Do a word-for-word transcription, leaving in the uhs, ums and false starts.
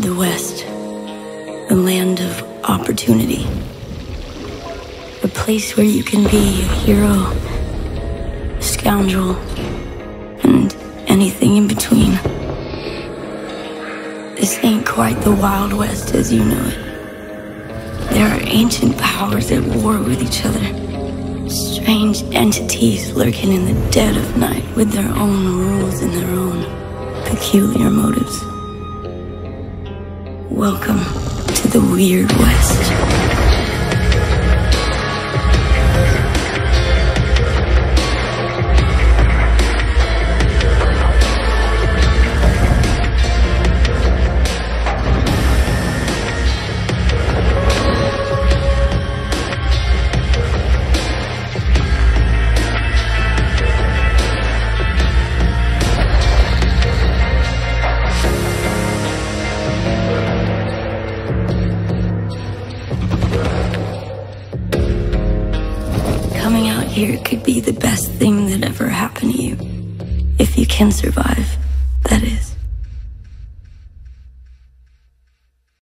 The West, the land of opportunity. A place where you can be a hero, a scoundrel, and anything in between. This ain't quite the Wild West as you know it. There are ancient powers at war with each other. Strange entities lurking in the dead of night with their own rules and their own peculiar motives. Welcome to the Weird West. Coming out here could be the best thing that ever happened to you. If you can survive, that is.